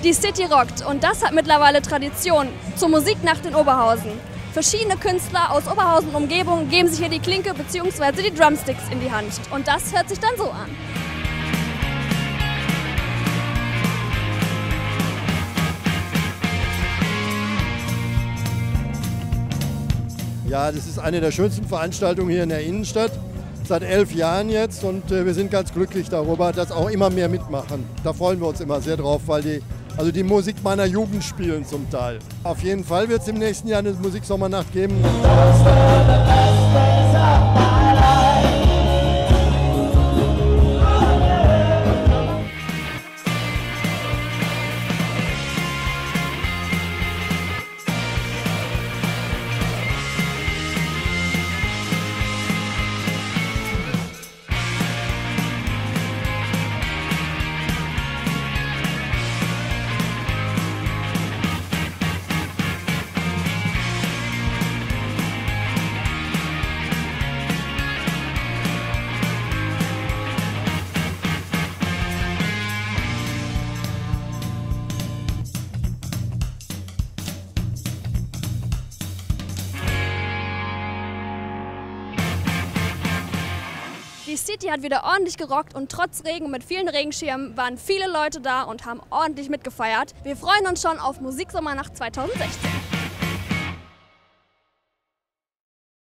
Die City rockt und das hat mittlerweile Tradition zur Musiknacht in Oberhausen. Verschiedene Künstler aus Oberhausen und Umgebung geben sich hier die Klinke bzw. die Drumsticks in die Hand. Und das hört sich dann so an. Ja, das ist eine der schönsten Veranstaltungen hier in der Innenstadt. Seit 11 Jahren jetzt und wir sind ganz glücklich darüber, dass auch immer mehr mitmachen. Da freuen wir uns immer sehr drauf, weil die Musik meiner Jugend spielen zum Teil. Auf jeden Fall wird es im nächsten Jahr eine Musiksommernacht geben. Die City hat wieder ordentlich gerockt und trotz Regen und mit vielen Regenschirmen waren viele Leute da und haben ordentlich mitgefeiert. Wir freuen uns schon auf Musiksommernacht 2016.